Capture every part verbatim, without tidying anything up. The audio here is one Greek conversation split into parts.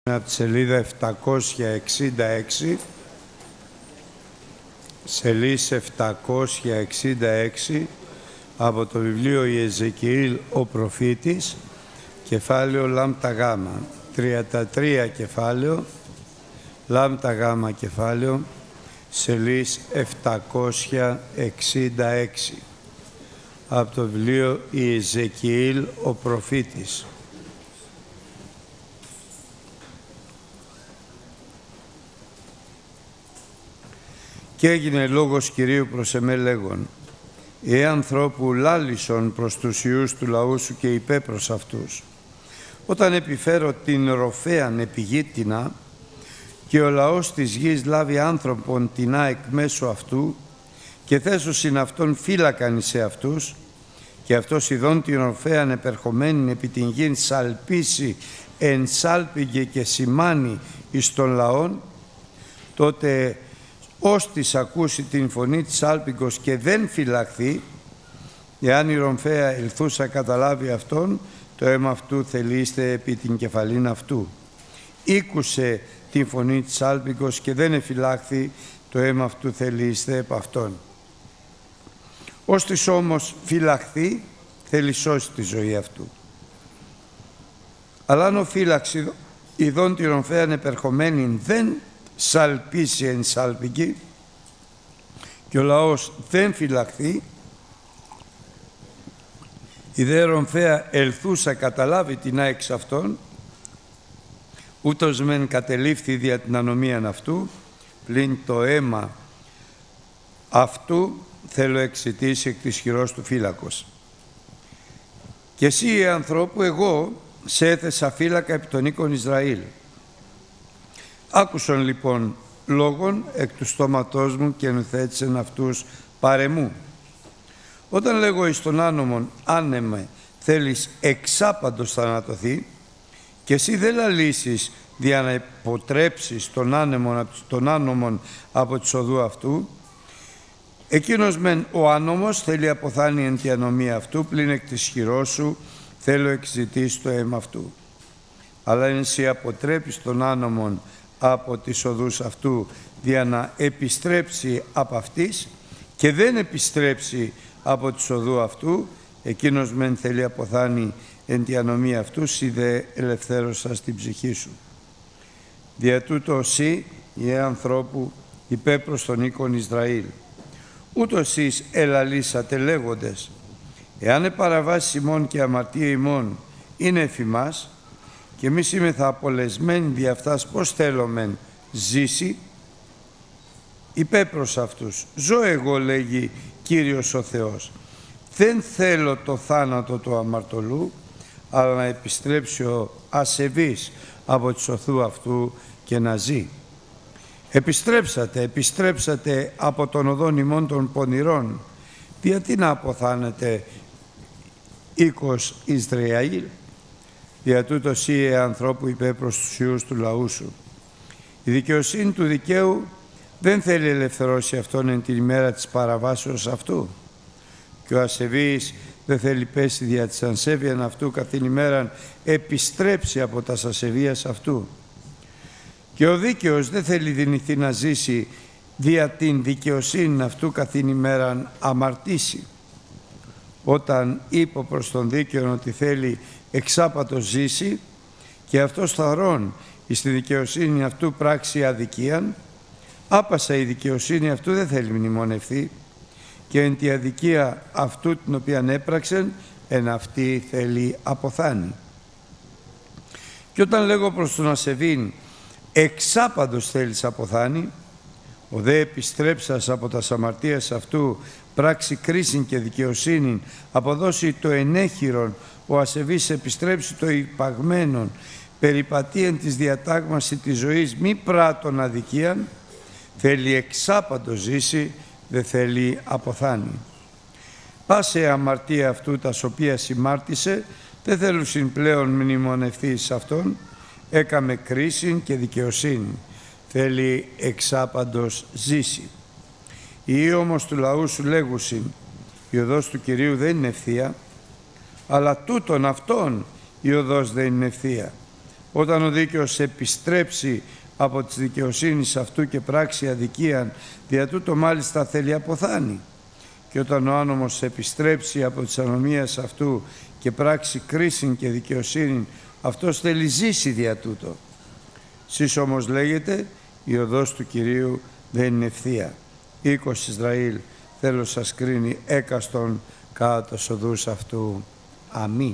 από τη σελίδα επτακόσια εξήντα έξι, σελίδα επτακόσια εξήντα έξι, από το βιβλίο Ιεζεκιήλ ο προφήτης, κεφάλαιο λάμτα γάμα, τριάντα τρία κεφάλαιο, λάμτα γάμα κεφάλαιο, σελίδα επτακόσια εξήντα έξι, από το βιβλίο Ιεζεκιήλ ο προφήτης. Και έγινε λόγος Κυρίου προς εμέ λέγον, «Ε ανθρώπου λάλησον προς τους ιούς του λαού σου και υπέ προς αυτούς. Όταν επιφέρω την ροφέαν επιγήτηνα και ο λαός της γης λάβει άνθρωπον τεινά εκ μέσω αυτού και θέσωσιν αυτόν φύλακαν εις αυτούς και αυτός ειδών την ροφέαν επερχομένην επί την γην σαλπίσει εν σάλπιγε και σημάνει εις των λαών, τότε ώστις ακούσει την φωνή της άλπικος και δεν φυλαχθεί, εάν η ρομφαία ελθούσα καταλάβει αυτόν, το αίμα αυτού θελείστε επί την κεφαλήν αυτού. Ήκουσε την φωνή της άλπικος και δεν εφυλάχθη, το αίμα αυτού θελείστε επ' αυτόν. Ώστις όμως φυλαχθεί, θέλει σώσει τη ζωή αυτού. Αλλά αν ο φύλαξ ειδών τη ρομφαίαν επερχομένην δεν σαλπίσει εν σάλπικη και ο λαός δεν φυλαχθεί, η δε ρομφαία ελθούσα καταλάβει την εξ αυτών, ούτως μεν κατελήφθη δια την ανομίαν αυτού, πλην το αίμα αυτού θέλω εξητήσει εκ της χειρός του φύλακος. Και εσύ, ανθρώπου, εγώ σε έθεσα φύλακα επί των οίκων Ισραήλ. Άκουσον λοιπόν λόγων εκ του στόματός μου και νουθέτησεν αυτούς παρεμού. Όταν λέγω εις τον άνομον, άνεμε θέλεις εξάπαντος θανατωθεί, και εσύ δεν λαλήσεις δια να υποτρέψεις τον άνεμον, τον άνομον από τη οδού αυτού, εκείνος μεν ο άνομος θέλει αποθάνει εν τη ανομία αυτού, πλην εκ της χειρός σου θέλω εξητήσει το αίμα αυτού. Αλλά εν εσύ αποτρέπεις τον άνομον από τις οδούς αυτού δια να επιστρέψει από αυτής και δεν επιστρέψει από τις οδού αυτού, εκείνος μεν θέλει αποθάνει εν τη ανομία αυτού, σοι δε ελευθέρωσα στην ψυχή σου. Δια τούτο εσύ, η ανθρώπου, υπέ προς τον οίκον Ισραήλ. Ούτως εσείς ελαλήσατε λέγοντες, εάν επαραβάσεις ημών και αμαρτία ημών είναι εφημάς, και εμείς είμεθα απολεσμένοι δι' αυτάς πώς θέλομεν ζήσει, υπέ προς αυτούς. Ζω εγώ, λέγει Κύριος ο Θεός. Δεν θέλω το θάνατο του αμαρτωλού, αλλά να επιστρέψει ο ασεβής από τη οδού αυτού και να ζει. Επιστρέψατε, επιστρέψατε από τον οδόν ημών των πονηρών. Γιατί να αποθάνετε οίκος Ισραήλ. Δια τούτο σύ ανθρώπου υπέ προς τους ιούς του λαού σου. Η δικαιοσύνη του δικαίου δεν θέλει ελευθερώσει αυτόν εν την ημέρα της παραβάσεως αυτού. Και ο ασεβής δεν θέλει πέσει δια της ανσέβειαν αυτού καθήν ημέραν επιστρέψει από τα ασεβίας αυτού. Και ο δίκαιος δεν θέλει δυνηθεί να ζήσει δια την δικαιοσύνη αυτού καθήν ημέραν αμαρτήσει. Όταν είπε προς τον δίκαιο ότι θέλει εξάπατο ζήσει και αυτός θαρών εις τη δικαιοσύνη αυτού πράξη αδικίαν, άπασα η δικαιοσύνη αυτού δεν θέλει μνημονευθεί και εν τη αδικία αυτού την οποία έπραξεν εν αυτή θέλει αποθάνει. Και όταν λέγω προς τον ασεβήν εξάπαντος θέλεις αποθάνει, ο δε επιστρέψας από τα αμαρτίας αυτού πράξη κρίσιν και δικαιοσύνην, αποδώσει το ενέχειρον, ο ασεβής επιστρέψει το υπαγμένον, περιπατεί εν της διατάγμαση της ζωής μη πράττων αδικίαν, θέλει εξάπαντο ζήσει, δεν θέλει αποθάνει. Πάσε αμαρτία αυτού τας οποία συμμάρτησε, δεν θέλουν πλέον μνημονευθεί σε αυτόν, έκαμε κρίσιν και δικαιοσύνη, θέλει εξάπαντος ζήσει. Οι όμως του λαού σου λέγουσιν, η οδός του Κυρίου δεν είναι ευθεία, αλλά τούτον αυτόν η οδός δεν είναι ευθεία. Όταν ο δίκαιος επιστρέψει από της δικαιοσύνης αυτού και πράξει αδικίαν, δια τούτο μάλιστα θέλει αποθάνει. Και όταν ο άνομος επιστρέψει από της ανομίας αυτού και πράξει κρίσιν και δικαιοσύνην, αυτός θέλει ζήσει δια τούτο. Σεις όμως λέγεται, η οδός του Κυρίου δεν είναι ευθεία. Οίκος Ισραήλ, θέλω σας κρίνει έκαστον κατά τους οδούς αυτού. Αμήν.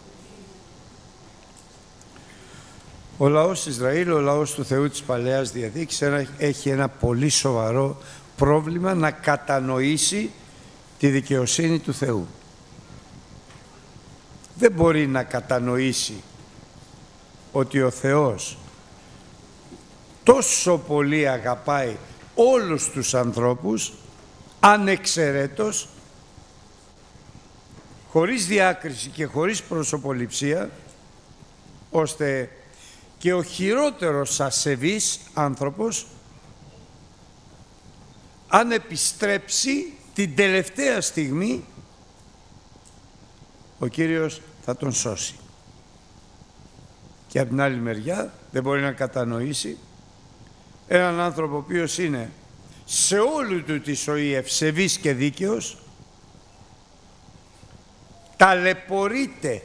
Ο λαός Ισραήλ, ο λαός του Θεού της Παλαιάς Διαθήκης, έχει ένα πολύ σοβαρό πρόβλημα να κατανοήσει τη δικαιοσύνη του Θεού. Δεν μπορεί να κατανοήσει ότι ο Θεός τόσο πολύ αγαπάει όλους τους ανθρώπους, ανεξαιρέτως, χωρίς διάκριση και χωρίς προσωποληψία, ώστε και ο χειρότερος ασεβής άνθρωπος, αν επιστρέψει την τελευταία στιγμή, ο Κύριος θα τον σώσει. Και από την άλλη μεριά δεν μπορεί να κατανοήσει έναν άνθρωπο ο οποίος είναι σε όλη του τη ζωή ευσεβής και δίκαιος, ταλαιπωρείται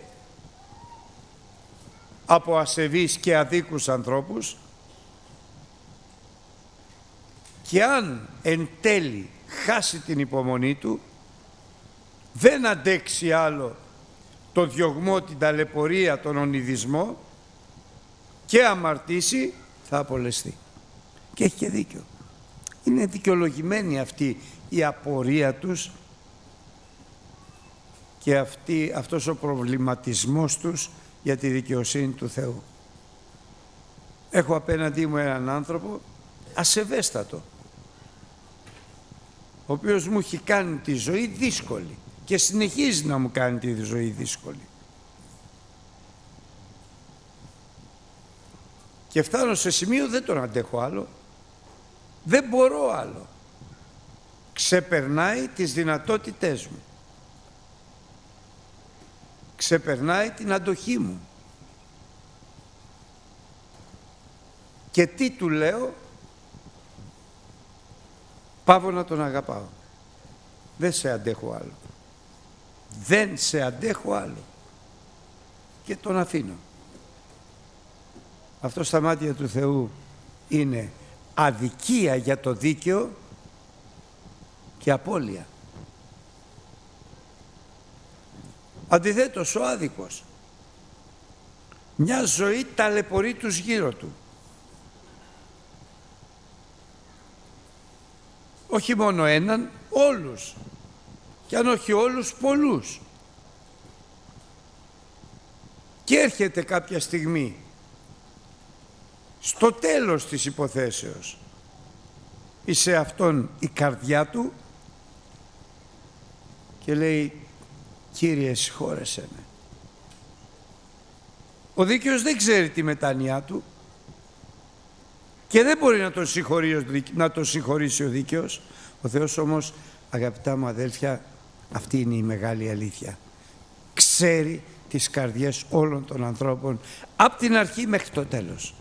από ασεβείς και αδίκους ανθρώπους, και αν εν τέλει χάσει την υπομονή του, δεν αντέξει άλλο το διωγμό, την ταλαιπωρία, τον ονειδισμό, και αμαρτήσει, θα απολεστεί. Και έχει και δίκιο. Είναι δικαιολογημένη αυτή η απορία τους και αυτή, αυτός ο προβληματισμός τους για τη δικαιοσύνη του Θεού. Έχω απέναντί μου έναν άνθρωπο ασεβέστατο, ο οποίος μου έχει κάνει τη ζωή δύσκολη και συνεχίζει να μου κάνει τη ζωή δύσκολη. Και φτάνω σε σημείο δεν τον αντέχω άλλο, δεν μπορώ άλλο. Ξεπερνάει τις δυνατότητές μου. Ξεπερνάει την αντοχή μου. Και τι του λέω? Παύω να τον αγαπάω. Δεν σε αντέχω άλλο. Δεν σε αντέχω άλλο. Και τον αφήνω. Αυτό στα μάτια του Θεού είναι αδικία για το δίκαιο και απώλεια. Αντιθέτως, ο άδικος μια ζωή ταλαιπωρεί τους γύρω του. Όχι μόνο έναν, όλους. Και αν όχι όλους, πολλούς. Και έρχεται κάποια στιγμή, στο τέλος της υποθέσεως, ή σε αυτόν η καρδιά του, και λέει, Κύριε, συγχώρεσέ με. Ο δίκαιος δεν ξέρει τη μετάνοιά του και δεν μπορεί να τον συγχωρήσει, να τον συγχωρήσει ο δίκαιος. Ο Θεός όμως, αγαπητά μου αδέλφια, αυτή είναι η μεγάλη αλήθεια. Ξέρει τις καρδιές όλων των ανθρώπων από την αρχή μέχρι το τέλος.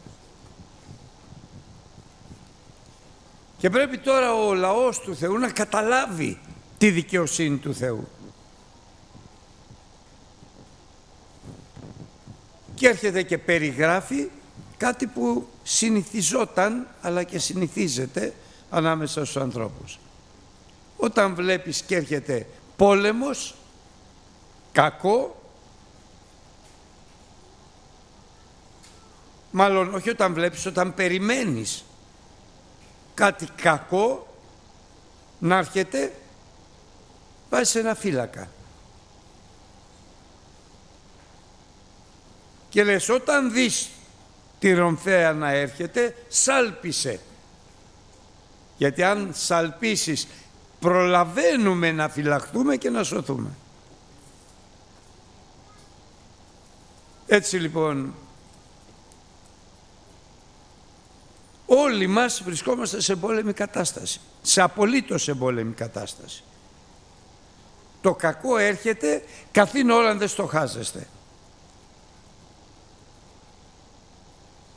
Και πρέπει τώρα ο λαός του Θεού να καταλάβει τη δικαιοσύνη του Θεού. Και έρχεται και περιγράφει κάτι που συνηθιζόταν, αλλά και συνηθίζεται ανάμεσα στους ανθρώπους. Όταν βλέπεις και έρχεται πόλεμος, κακό, μάλλον όχι όταν βλέπεις, όταν περιμένεις κάτι κακό να έρχεται, βάζεις ένα φύλακα. Και λες, όταν δεις τη ρομφαία να έρχεται, σάλπισε. Γιατί αν σαλπίσεις, προλαβαίνουμε να φυλαχτούμε και να σωθούμε. Έτσι λοιπόν, όλοι μας βρισκόμαστε σε πόλεμη κατάσταση, σε απολύτως εμπόλεμη κατάσταση. Το κακό έρχεται, καθήν όλα δεν στοχάζεστε.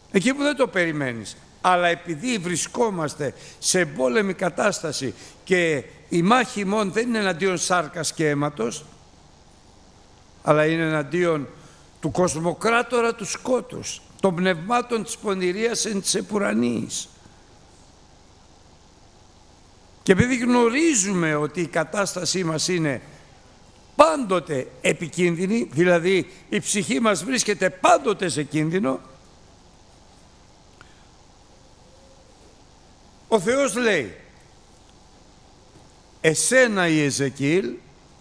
εκεί που δεν το περιμένεις. Αλλά επειδή βρισκόμαστε σε πόλεμη κατάσταση και η μάχη μόνο δεν είναι εναντίον σάρκας και αίματος, αλλά είναι εναντίον του κοσμοκράτορα του σκότους, των πνευμάτων της πονηρίας εν της επουρανής. Και επειδή γνωρίζουμε ότι η κατάστασή μας είναι πάντοτε επικίνδυνη, δηλαδή η ψυχή μας βρίσκεται πάντοτε σε κίνδυνο, ο Θεός λέει, εσένα η Εζεκιήλ,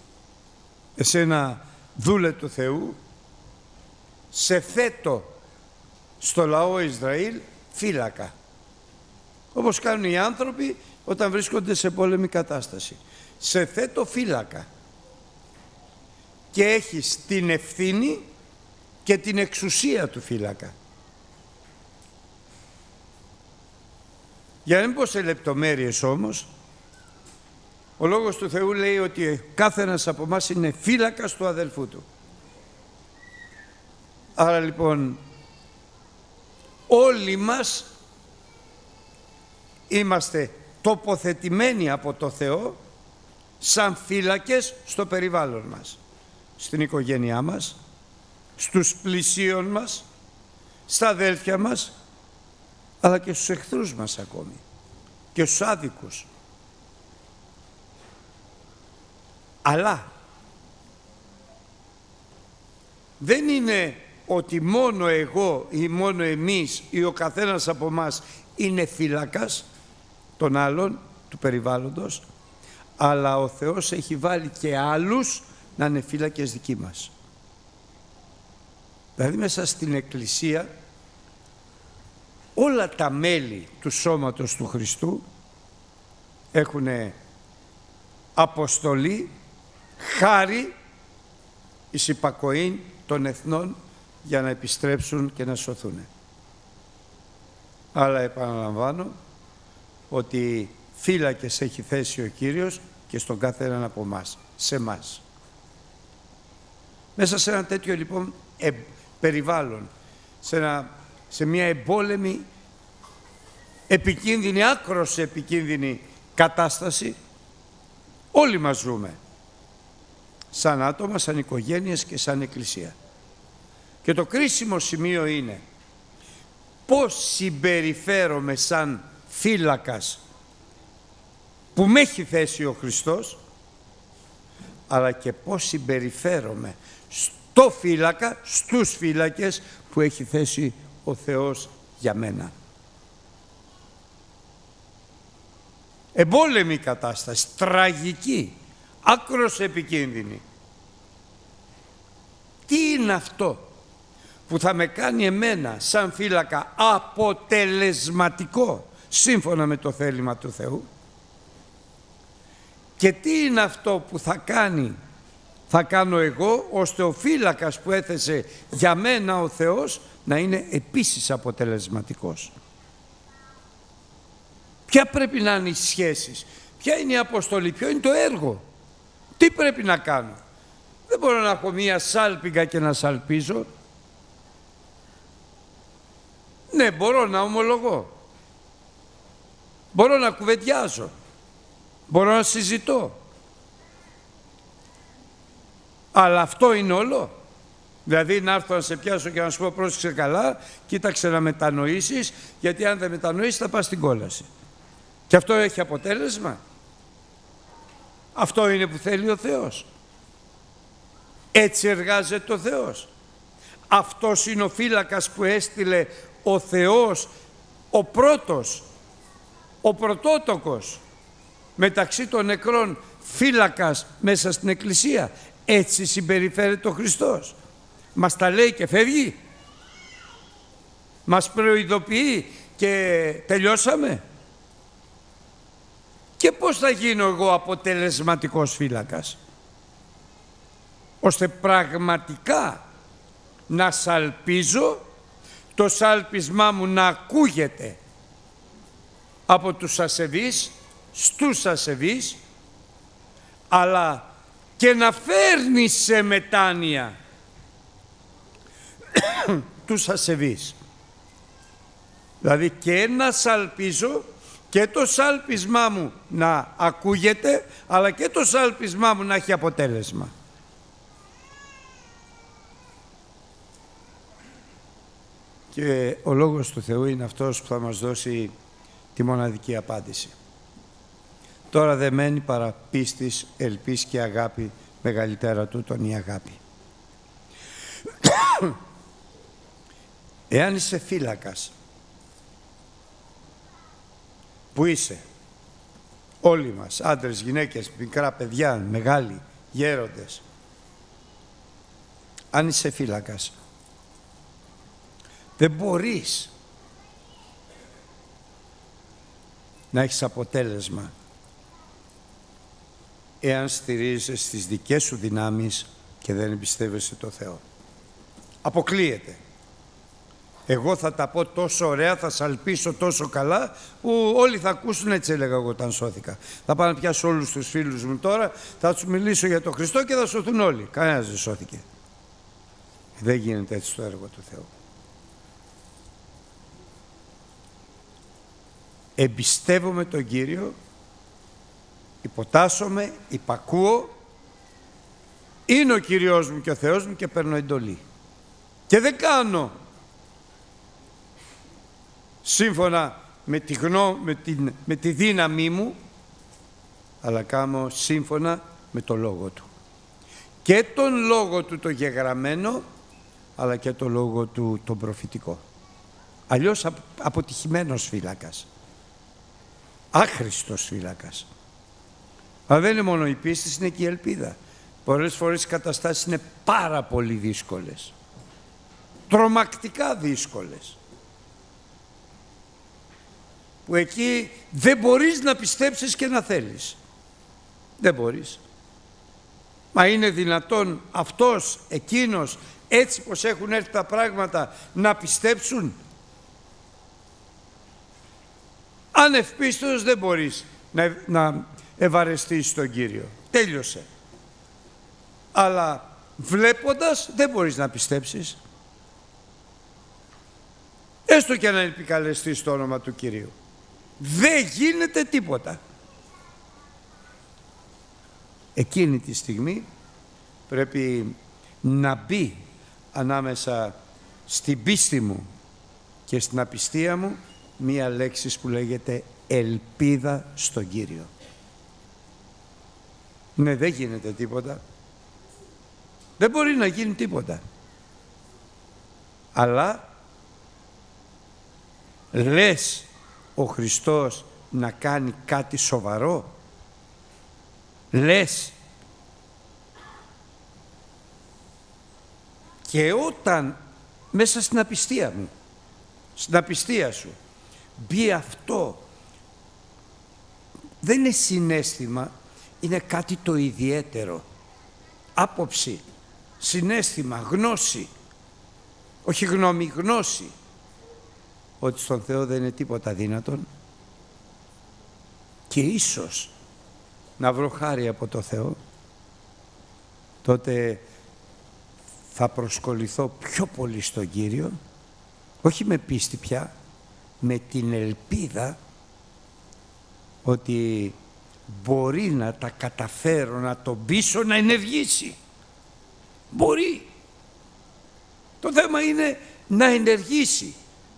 εσένα δούλε του Θεού, σε θέτω στο λαό Ισραήλ φύλακα. Όπως κάνουν οι άνθρωποι όταν βρίσκονται σε πόλεμη κατάσταση. Σε θέτω φύλακα. Και έχεις την ευθύνη και την εξουσία του φύλακα. Για να μην πω σε λεπτομέρειες όμως, ο Λόγος του Θεού λέει ότι κάθε ένας από εμάς είναι φύλακας του αδελφού του. Άρα λοιπόν όλοι μας είμαστε τοποθετημένοι από το Θεό σαν φύλακες στο περιβάλλον μας, στην οικογένειά μας, στους πλησίον μας, στα αδέλφια μας, αλλά και στους εχθρούς μας ακόμη και στους άδικους. Αλλά δεν είναι ότι μόνο εγώ ή μόνο εμείς ή ο καθένας από μας είναι φύλακας των άλλων, του περιβάλλοντος, αλλά ο Θεός έχει βάλει και άλλους να είναι φύλακες δικοί μας. Δηλαδή μέσα στην Εκκλησία όλα τα μέλη του σώματος του Χριστού έχουν αποστολή, χάρη εις υπακοήν των εθνών για να επιστρέψουν και να σωθούν. Αλλά επαναλαμβάνω ότι φύλακες έχει θέσει ο Κύριος και στον κάθε έναν από εμάς, σε εμάς. Μέσα σε ένα τέτοιο λοιπόν ε, περιβάλλον, σε, ένα, σε μια εμπόλεμη, επικίνδυνη, άκρως επικίνδυνη κατάσταση, όλοι μας ζούμε, σαν άτομα, σαν οικογένειες και σαν εκκλησία. Και το κρίσιμο σημείο είναι πώς συμπεριφέρομαι σαν φύλακας που με έχει θέσει ο Χριστός, αλλά και πώς συμπεριφέρομαι στο φύλακα, στους φύλακες που έχει θέσει ο Θεός για μένα. Εμπόλεμη κατάσταση, τραγική, άκρως επικίνδυνη. Τι είναι αυτό που θα με κάνει εμένα σαν φύλακα αποτελεσματικό σύμφωνα με το θέλημα του Θεού? Και τι είναι αυτό που θα κάνει, θα κάνω εγώ, ώστε ο φύλακας που έθεσε για μένα ο Θεός να είναι επίσης αποτελεσματικός? Ποια πρέπει να είναι οι σχέσεις, ποια είναι η αποστολή, ποιο είναι το έργο, τι πρέπει να κάνω? Δεν μπορώ να έχω μία σάλπιγγα και να σαλπίζω. Ναι, μπορώ να ομολογώ, μπορώ να κουβεντιάζω, μπορώ να συζητώ, αλλά αυτό είναι όλο? Δηλαδή να έρθω να σε πιάσω και να σου πω πρόσεξε καλά, κοίταξε να μετανοήσεις, γιατί αν δεν μετανοήσεις θα πας στην κόλαση. Και αυτό έχει αποτέλεσμα? Αυτό είναι που θέλει ο Θεός? Έτσι εργάζεται ο Θεός? Αυτός είναι ο φύλακας που έστειλε ο Θεός, ο πρώτος, ο πρωτότοκος μεταξύ των νεκρών φύλακας μέσα στην Εκκλησία? Έτσι συμπεριφέρεται ο Χριστός? Μας τα λέει και φεύγει? Μας προειδοποιεί και τελειώσαμε? Και πώς θα γίνω εγώ αποτελεσματικός φύλακας, ώστε πραγματικά να σαλπίζω, το σάλπισμά μου να ακούγεται από τους ασεβείς, στους ασεβείς, αλλά και να φέρνει σε μετάνοια τους ασεβείς. Δηλαδή και να σαλπίζω και το σάλπισμά μου να ακούγεται, αλλά και το σάλπισμά μου να έχει αποτέλεσμα. Και ο Λόγος του Θεού είναι αυτός που θα μας δώσει τη μοναδική απάντηση. Τώρα δεν μένει παρά πίστης, ελπίς και αγάπη, μεγαλύτερα τούτον η αγάπη. Εάν είσαι φύλακας, που είσαι, όλοι μας, άντρες, γυναίκες, μικρά παιδιά, μεγάλοι, γέροντες, αν είσαι φύλακας, δεν μπορείς να έχεις αποτέλεσμα εάν στηρίζεσαι στις δικές σου δυνάμεις και δεν εμπιστεύεσαι το Θεό. Αποκλείεται. Εγώ θα τα πω τόσο ωραία, θα σαλπίσω τόσο καλά, που όλοι θα ακούσουν, έτσι έλεγα εγώ όταν σώθηκα. Θα πάω να πιάσω όλους τους φίλους μου τώρα, θα τους μιλήσω για τον Χριστό και θα σωθούν όλοι. Κανένας δεν σώθηκε. Δεν γίνεται έτσι το έργο του Θεού. Εμπιστεύομαι τον Κύριο, υποτάσσομαι, υπακούω, είναι ο Κύριος μου και ο Θεός μου και παίρνω εντολή. Και δεν κάνω σύμφωνα με τη, γνώ, με, την, με τη δύναμή μου, αλλά κάνω σύμφωνα με το Λόγο Του. Και τον Λόγο Του το γεγραμμένο, αλλά και το Λόγο Του τον προφητικό. Αλλιώς αποτυχημένος φύλακας. Άχρηστος φύλακας. Αλλά δεν είναι μόνο η πίστη, είναι και η ελπίδα. Πολλές φορές οι καταστάσεις είναι πάρα πολύ δύσκολες. Τρομακτικά δύσκολες. Που εκεί δεν μπορείς να πιστέψεις και να θέλεις. Δεν μπορείς. Μα είναι δυνατόν αυτός, εκείνος, έτσι πως έχουν έρθει τα πράγματα, να πιστέψουν? Αν ευπίστος δεν μπορείς να, να ευαρεστείς τον Κύριο. Τέλειωσε. Αλλά βλέποντας δεν μπορείς να πιστέψεις. Έστω και να επικαλεστείς το όνομα του Κυρίου. Δεν γίνεται τίποτα. Εκείνη τη στιγμή πρέπει να μπει ανάμεσα στην πίστη μου και στην απιστία μου μία λέξη που λέγεται ελπίδα στον Κύριο. Ναι, δεν γίνεται τίποτα. Δεν μπορεί να γίνει τίποτα. Αλλά λες ο Χριστός να κάνει κάτι σοβαρό? Λες? Και όταν μέσα στην απιστία μου, στην απιστία σου, μπει αυτό, δεν είναι συναίσθημα, είναι κάτι το ιδιαίτερο. Άποψη, συναίσθημα, γνώση, όχι γνώμη, γνώση, ότι στον Θεό δεν είναι τίποτα δύνατον και ίσως να βρω χάρη από το Θεό, τότε θα προσκοληθώ πιο πολύ στον Κύριο, όχι με πίστη πια, με την ελπίδα ότι μπορεί να τα καταφέρω, να τον πείσω να ενεργήσει. Μπορεί. Το θέμα είναι να ενεργήσει.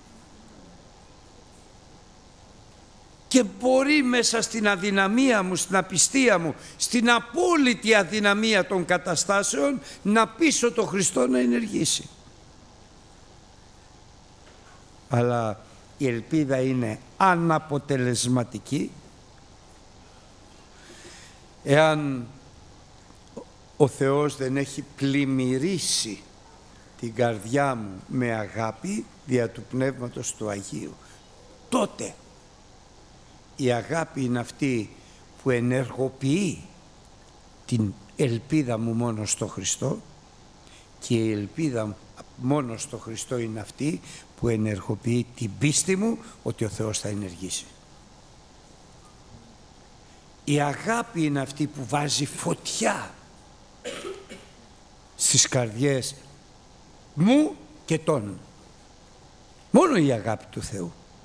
Και μπορεί μέσα στην αδυναμία μου, στην απιστία μου, στην απόλυτη αδυναμία των καταστάσεων, να πείσω τον Χριστό να ενεργήσει. Αλλά η ελπίδα είναι αναποτελεσματική εάν ο Θεός δεν έχει πλημμυρίσει την καρδιά μου με αγάπη δια του Πνεύματος του Αγίου. Τότε η αγάπη είναι αυτή που ενεργοποιεί την ελπίδα μου μόνο στο Χριστό και η ελπίδα μόνο στο Χριστό είναι αυτή που ενεργοποιεί την πίστη μου ότι ο Θεός θα ενεργήσει. Η αγάπη είναι αυτή που βάζει φωτιά στις καρδιές μου και των. Μόνο η αγάπη του Θεού.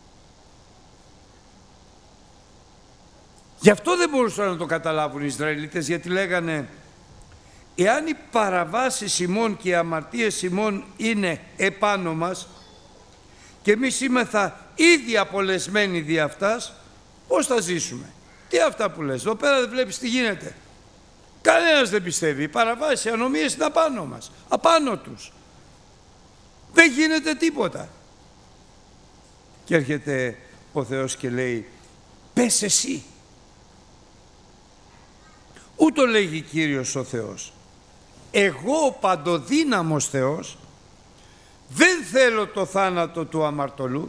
Γι' αυτό δεν μπορούσαν να το καταλάβουν οι Ισραηλίτες, γιατί λέγανε, εάν οι παραβάσεις ημών και οι αμαρτίες ημών είναι επάνω μας και εμείς είμεθα ήδη απολεσμένοι δι' αυτάς, πώς θα ζήσουμε? Τι αυτά που λες, εδώ πέρα δεν βλέπεις τι γίνεται? Κανένας δεν πιστεύει, οι παραβάσεις, οι ανομίες είναι απάνω μας, απάνω τους. Δεν γίνεται τίποτα. Και έρχεται ο Θεός και λέει, πες εσύ. Ούτω λέγει Κύριος ο Θεός, εγώ ο παντοδύναμος Θεός δεν θέλω το θάνατο του αμαρτωλού,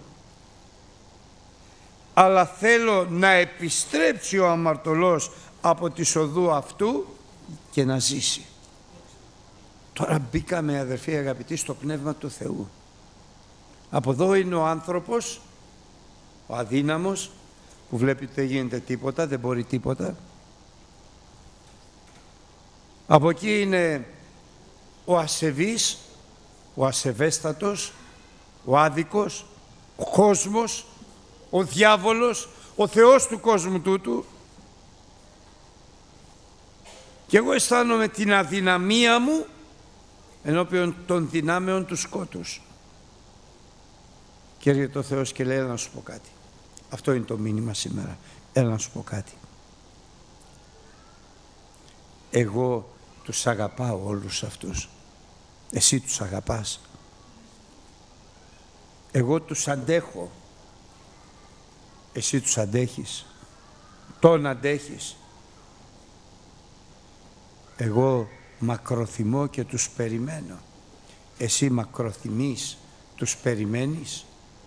αλλά θέλω να επιστρέψει ο αμαρτωλός από τη σοδού αυτού και να ζήσει. Τώρα μπήκαμε, αδερφοί αγαπητοί, στο πνεύμα του Θεού. Από εδώ είναι ο άνθρωπος, ο αδύναμος, που βλέπει ότι δεν γίνεται τίποτα, δεν μπορεί τίποτα. Από εκεί είναι ο ασεβής, ο ασεβέστατος, ο άδικος, ο κόσμος, ο διάβολος, ο Θεός του κόσμου τούτου. Και εγώ αισθάνομαι την αδυναμία μου ενώπιον των δυνάμεων του σκότους. Και έρχεται ο Θεός και λέει, έλα να σου πω κάτι. Αυτό είναι το μήνυμα σήμερα. Έλα να σου πω κάτι. Εγώ τους αγαπάω όλους αυτούς. Εσύ τους αγαπάς. Εγώ τους αντέχω. Εσύ τους αντέχεις. Τον αντέχεις. Εγώ μακροθυμώ και τους περιμένω. Εσύ μακροθυμείς, τους περιμένεις.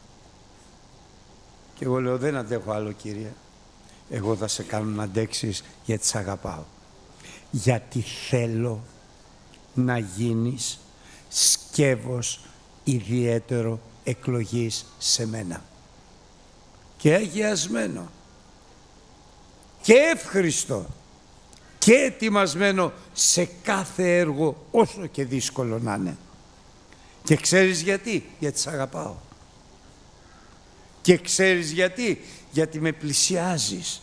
Και εγώ λέω, δεν αντέχω άλλο, Κύριε. Εγώ θα σε κάνω να αντέξεις, γιατί σε αγαπάω. Γιατί θέλω να γίνεις σκεύος ιδιαίτερο εκλογής σε μένα. Και αγιασμένο. Και εύχριστο. Και ετοιμασμένο σε κάθε έργο, όσο και δύσκολο να είναι. Και ξέρεις γιατί? Γιατί σε αγαπάω. Και ξέρεις γιατί? Γιατί με πλησιάζεις.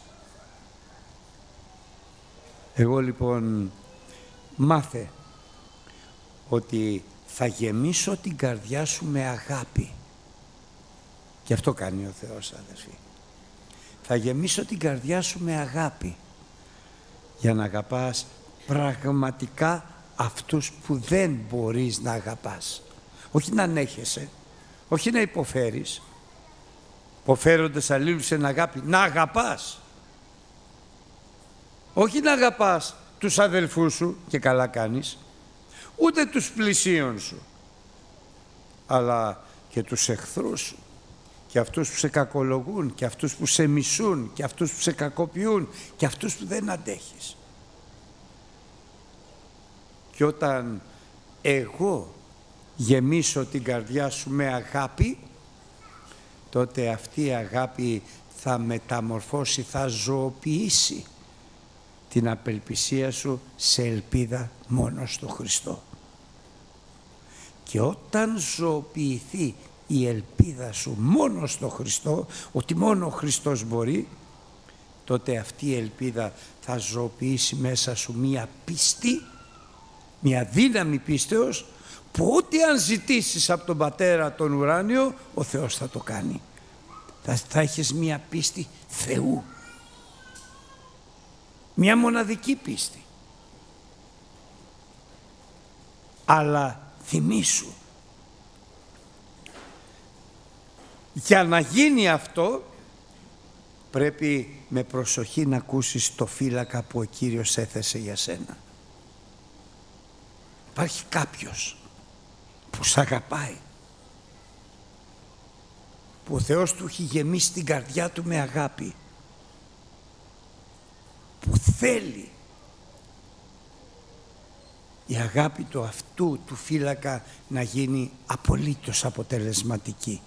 Εγώ λοιπόν μάθε ότι θα γεμίσω την καρδιά σου με αγάπη. Και αυτό κάνει ο Θεός, αδερφοί. Θα γεμίσω την καρδιά σου με αγάπη. Για να αγαπάς πραγματικά αυτούς που δεν μπορείς να αγαπάς. Όχι να ανέχεσαι, όχι να υποφέρεις. Υποφέροντες αλλήλους εν αγάπη, να αγαπάς. Όχι να αγαπάς τους αδελφούς σου, και καλά κάνεις, ούτε τους πλησίον σου, αλλά και τους εχθρούς σου, και αυτούς που σε κακολογούν, και αυτούς που σε μισούν, και αυτούς που σε κακοποιούν, και αυτούς που δεν αντέχεις. Και όταν εγώ γεμίσω την καρδιά σου με αγάπη, τότε αυτή η αγάπη θα μεταμορφώσει, θα ζωοποιήσει την απελπισία σου σε ελπίδα μόνο στο Χριστό. Και όταν ζωοποιηθεί η ελπίδα σου μόνο στο Χριστό, ότι μόνο ο Χριστός μπορεί, τότε αυτή η ελπίδα θα ζωοποιήσει μέσα σου μία πίστη, μία δύναμη πίστεως, που ό,τι αν ζητήσεις από τον Πατέρα τον ουράνιο, ο Θεός θα το κάνει. Θα, θα έχεις μία πίστη Θεού. Μία μοναδική πίστη. Αλλά θυμήσου, για να γίνει αυτό, πρέπει με προσοχή να ακούσεις το φύλακα που ο Κύριος έθεσε για σένα. Υπάρχει κάποιος που σ' αγαπάει, που ο Θεός του έχει γεμίσει την καρδιά του με αγάπη, που θέλει η αγάπη του αυτού του φύλακα να γίνει απολύτως αποτελεσματική,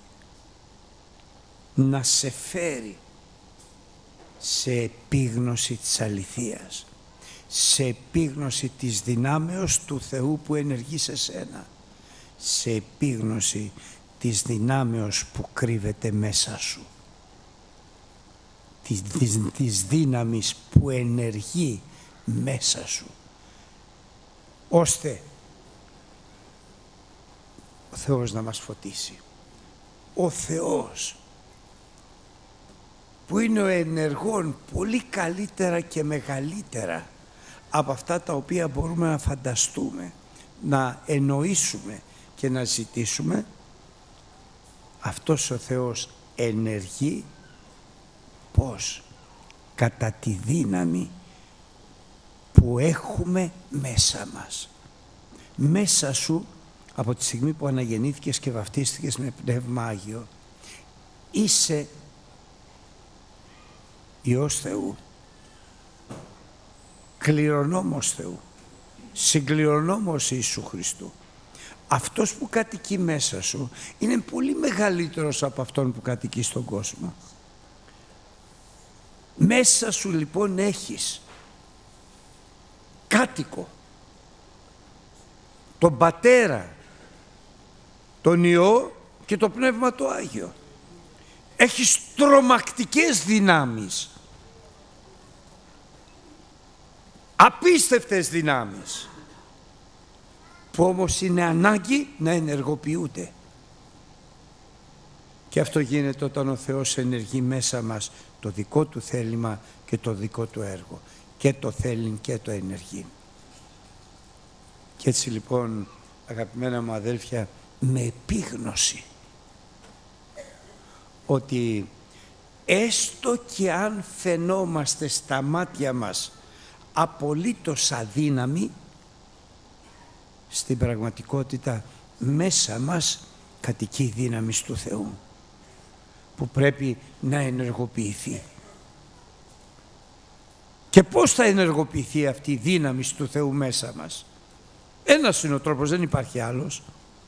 να σε φέρει σε επίγνωση της αληθείας, σε επίγνωση της δυνάμεως του Θεού που ενεργεί σε σένα, σε επίγνωση της δυνάμεως που κρύβεται μέσα σου. της, της, της δύναμης που ενεργεί μέσα σου, ώστε ο Θεός να μας φωτίσει. Ο Θεός που είναι ο ενεργών πολύ καλύτερα και μεγαλύτερα από αυτά τα οποία μπορούμε να φανταστούμε, να εννοήσουμε και να ζητήσουμε, αυτός ο Θεός ενεργεί πώς? Κατά τη δύναμη που έχουμε μέσα μας. Μέσα σου, από τη στιγμή που αναγεννήθηκες και βαφτίστηκες με Πνεύμα Άγιο, είσαι Υιός Θεού, κληρονόμος Θεού, συγκληρονόμος Ιησού Χριστού. Αυτός που κατοικεί μέσα σου είναι πολύ μεγαλύτερος από αυτόν που κατοικεί στον κόσμο. Μέσα σου λοιπόν έχεις κάτοικο τον Πατέρα, τον Υιό και το Πνεύμα το Άγιο. Έχεις τρομακτικές δυνάμεις, απίστευτες δυνάμεις, που όμως είναι ανάγκη να ενεργοποιούνται. Και αυτό γίνεται όταν ο Θεός ενεργεί μέσα μας το δικό Του θέλημα και το δικό Του έργο. Και το θέλει και το ενεργεί. Και έτσι λοιπόν, αγαπημένα μου αδέλφια, με επίγνωση ότι έστω και αν φαινόμαστε στα μάτια μας απολύτως αδύναμοι, στην πραγματικότητα μέσα μας κατοικεί η δύναμη του Θεού που πρέπει να ενεργοποιηθεί. Και πώς θα ενεργοποιηθεί αυτή η δύναμη του Θεού μέσα μας? Ένας είναι ο τρόπος, δεν υπάρχει άλλος.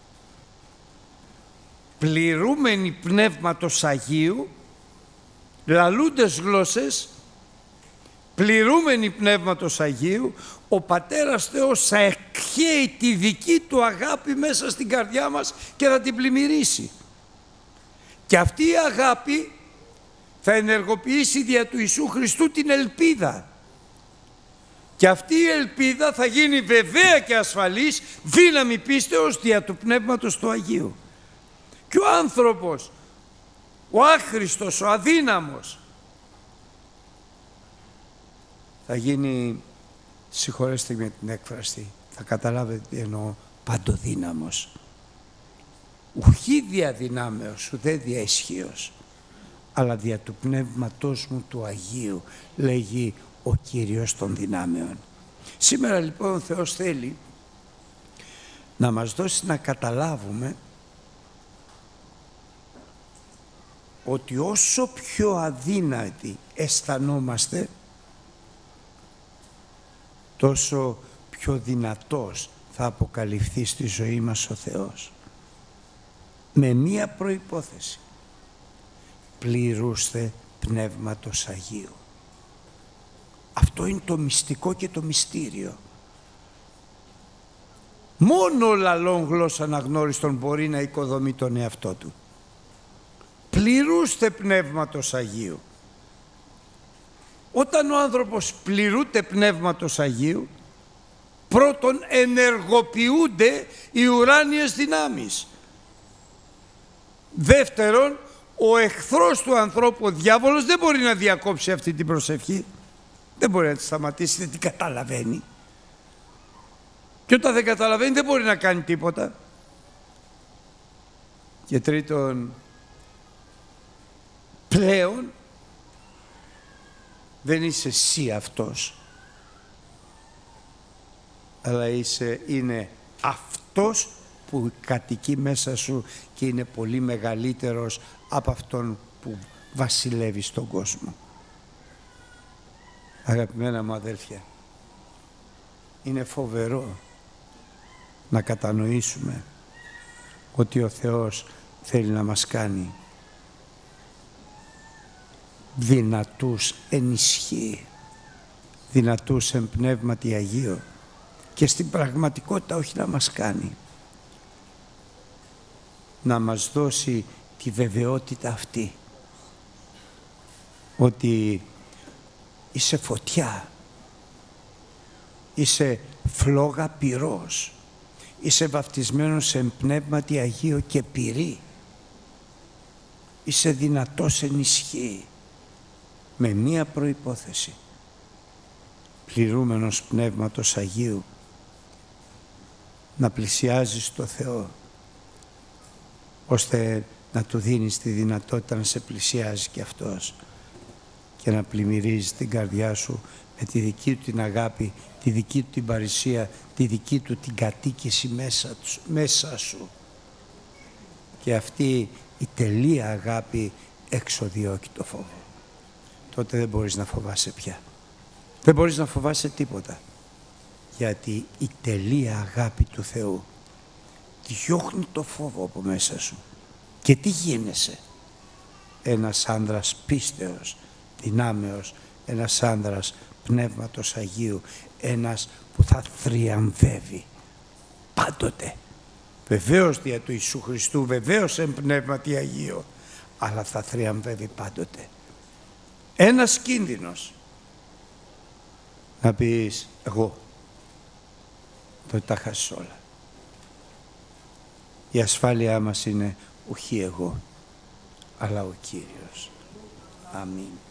Πληρούμενοι Πνεύματος Αγίου, λαλούντες γλώσσες, πληρούμενοι Πνεύματος Αγίου, ο Πατέρας Θεός θα εκχέει τη δική Του αγάπη μέσα στην καρδιά μας και θα την πλημμυρίσει. Και αυτή η αγάπη θα ενεργοποιήσει δια του Ιησού Χριστού την ελπίδα. Και αυτή η ελπίδα θα γίνει βεβαία και ασφαλής δύναμη πίστεως δια του Πνεύματος του Αγίου. Και ο άνθρωπος, ο άχρηστος, ο αδύναμος, θα γίνει, συγχωρέστε με την έκφραση, θα καταλάβετε τι εννοώ, παντοδύναμος. Ουχή δια δυνάμεως, ουδέ δια ισχύος, αλλά δια του Πνεύματός μου του Αγίου, λέγει ο Κύριος των δυνάμεων. Σήμερα λοιπόν ο Θεός θέλει να μας δώσει να καταλάβουμε ότι όσο πιο αδύνατοι αισθανόμαστε, τόσο πιο δυνατός θα αποκαλυφθεί στη ζωή μας ο Θεός. Με μία προϋπόθεση: πληρούστε Πνεύματος Αγίου. Αυτό είναι το μυστικό και το μυστήριο. Μόνο λαλών γλώσσα αναγνώριστον μπορεί να οικοδομεί τον εαυτό του. Πληρούστε Πνεύματος Αγίου. Όταν ο άνθρωπος πληρούται Πνεύματος Αγίου, πρώτον ενεργοποιούνται οι ουράνιες δυνάμεις. Δεύτερον, ο εχθρός του ανθρώπου, ο διάβολος, δεν μπορεί να διακόψει αυτή την προσευχή. Δεν μπορεί να τη σταματήσει, δεν την καταλαβαίνει. Και όταν δεν καταλαβαίνει δεν μπορεί να κάνει τίποτα. Και τρίτον, πλέον δεν είσαι εσύ αυτός, αλλά είσαι, είναι αυτός που κατοικεί μέσα σου και είναι πολύ μεγαλύτερος από αυτόν που βασιλεύει στον κόσμο. Αγαπημένα μου αδέλφια, είναι φοβερό να κατανοήσουμε ότι ο Θεός θέλει να μας κάνει δυνατούς εν ισχύ, δυνατούς εν πνεύματι Αγίο, και στην πραγματικότητα όχι να μας κάνει, να μας δώσει τη βεβαιότητα αυτή ότι είσαι φωτιά, είσαι φλόγα πυρός, είσαι βαφτισμένος εν πνεύματι Αγίο και πυρί, είσαι δυνατός εν ισχύ, με μία προϋπόθεση, πληρούμενος πνεύματος Αγίου, να πλησιάζεις το Θεό, ώστε να του δίνεις τη δυνατότητα να σε πλησιάζει και Αυτός και να πλημμυρίζει την καρδιά σου με τη δική του την αγάπη, τη δική του την παρησία, τη δική του την κατοίκηση μέσα, μέσα σου. Και αυτή η τελεία αγάπη εξοδιώκει το φόβο. Τότε δεν μπορείς να φοβάσαι πια. Δεν μπορείς να φοβάσαι τίποτα. Γιατί η τελεία αγάπη του Θεού διώχνει το φόβο από μέσα σου. Και τι γίνεσαι? Ένας άνδρας πίστεως, δυνάμεως, ένας άνδρας πνεύματος Αγίου, ένας που θα θριαμβεύει πάντοτε. Βεβαίως δια του Ιησού Χριστού, βεβαίως εν πνεύματι Αγίο, αλλά θα θριαμβεύει πάντοτε. Ένας κίνδυνος να πεις εγώ, τότε τα χάσεις όλα. Η ασφάλειά μας είναι ουχή εγώ, αλλά ο Κύριος. Αμήν.